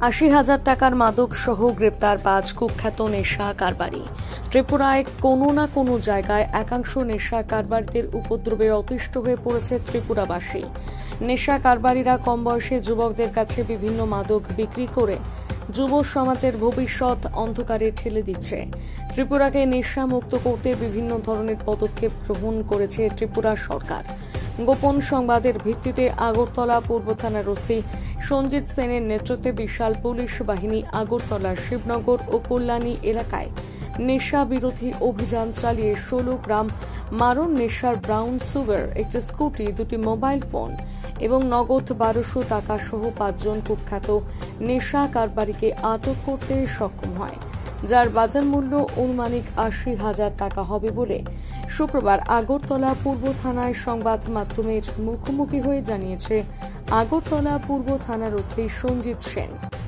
৮০,০০০ টাকার মাদক সহ গ্রেপ্তার ৫ কুখ্যাত নেশা কারবারি। ত্রিপুরায় কোনো না কোনো জায়গায় একাংশ নেশা কারবারিদের উপদ্রবে অতিষ্ঠ হয়ে পড়েছে ত্রিপুরাবাসী। নেশা কারবারিরা কম বয়সী যুবকদের কাছে বিভিন্ন মাদক বিক্রি করে যুব সমাজের ভবিষ্যৎ অন্ধকারে ঠেলে দিচ্ছে। ত্রিপুরাকে নেশা মুক্ত করতে বিভিন্ন ধরনের পদক্ষেপ গ্রহণ করেছে ত্রিপুরা সরকার। গোপন সংবাদের ভিত্তিতে আগরতলা পূর্ব থানার ওসি সঞ্জিত সেনের নেতৃত্বে বিশাল পুলিশ বাহিনী আগরতলা, শিবনগর ও কল্যাণী এলাকায় নেশা বিরোধী অভিযান চালিয়ে ১৬ গ্রাম মারণ নেশার ব্রাউন সুগার, একটি স্কুটি, ২টি মোবাইল ফোন এবং নগদ ১২০০ টাকা সহ ৫ জন কুখ্যাত নেশা কারবারিকে আটক করতে সক্ষম হয়, যার বাজার মূল্য আনুমানিক ৮০,০০০ টাকা হবে বলে শুক্রবার আগরতলা পূর্ব থানায় সংবাদ মাধ্যমের মুখোমুখি হয়ে জানিয়েছে আগরতলা পূর্ব থানার ওসি সঞ্জিত সেন।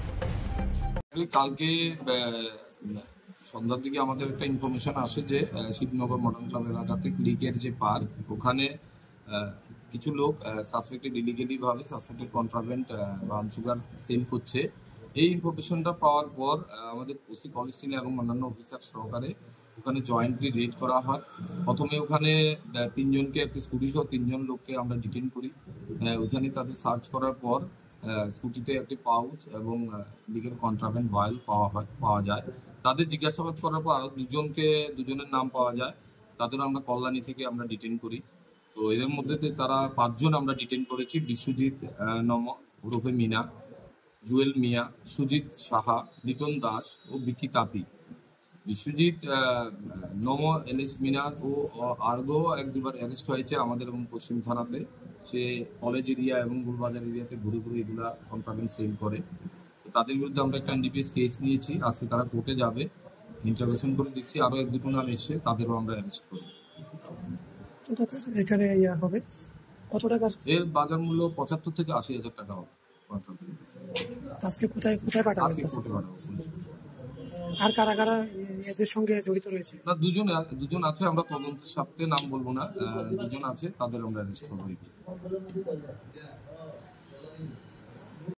কালকে সন্ধ্যার দিকে আমাদের একটা ইনফরমেশন আসে যে শিবনগর মডার্ন ক্লাব এলাকাতে ক্লিকের যে পার্ক, ওখানে কিছু লোক সাসপেক্টেড ইলিগেলি ভাবে suspected contraband brown sugar sale করছে। এই ইনফরমেশনটা পাওয়ার পর আমাদের ওসি কলেস্টিন এবং অন্যান্য অফিসার সহকারে ওখানে জয়েন্টলি রেড করা হয়। প্রথমে ওখানে ৩ জনকে, একটি স্কুটি সহ ৩ জন লোককে আমরা ডিটেইন করি। ওখানে তাদের সার্চ করার পর স্কুটিতে একটি পাউচ এবং লিগেল কন্ট্রাব্যান্ড ভাইল পাওয়া যায়। তাদের জিজ্ঞাসাবাদ করার পর আরো দুজনের নাম পাওয়া যায়। তাদের আমরা কল্যাণী থেকে আমরা ডিটেইন করি। তো এদের মধ্যে তারা ৫ জন আমরা ডিটেইন করেছি। বিশ্বজিৎ নম ওরফে মিনা, জুয়েল মিয়া, সুজিত সাহা, লিটন দাস ও বিকি তাপি। বিশ্বজিৎ নম এলিস মিনার ও আর্গো ১-২বার অ্যারেস্ট হয়েছে আমাদের এবং পশ্চিম থানাতে। সে কলেজ এরিয়া এবং গুলবাজার এরিয়াতে ঘুরে ঘুরে এগুলা কন্ট্রাব্যান্ড সেল করে। তো তাদের বিরুদ্ধে আমরা একটা এনডিপিএস কেস নিয়েছি। আজকে তারা কোর্টে যাবে, ইন্টারভিউশন করে দেখছি। আরো ১-২টো নাম এসছে, তাদেরও আমরা অ্যারেস্ট করি। এখানে হবে কত টাকা? এর বাজার মূল্য ৭৫ থেকে ৮০,০০০ টাকা হবে। আজকে কোথায় পাঠাবো? আজকে কোর্টে পাঠাবো। আর কারা কারা এদের সঙ্গে জড়িত রয়েছে? না, দুজন আছে, আমরা তদন্তের সাথে নাম বলবো না। দুজন আছে, তাদের আমরা অ্যারেস্ট করবো।